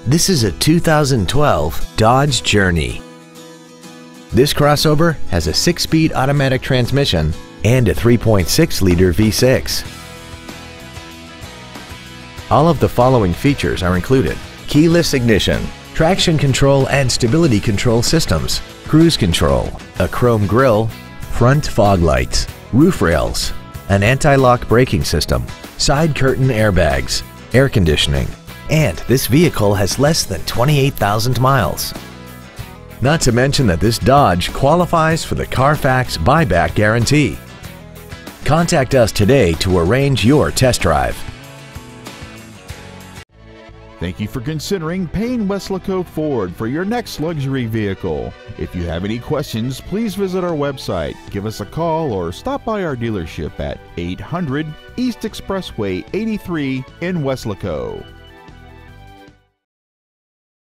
This is a 2012 Dodge Journey. This crossover has a 6-speed automatic transmission and a 3.6-liter V6. All of the following features are included: keyless ignition, traction control and stability control systems, cruise control, a chrome grille, front fog lights, roof rails, an anti-lock braking system, side curtain airbags, air conditioning, and this vehicle has less than 28,000 miles. Not to mention that this Dodge qualifies for the Carfax buyback guarantee. Contact us today to arrange your test drive. Thank you for considering Payne Weslaco Ford for your next luxury vehicle. If you have any questions, please visit our website, give us a call, or stop by our dealership at 800 East Expressway 83 in Weslaco.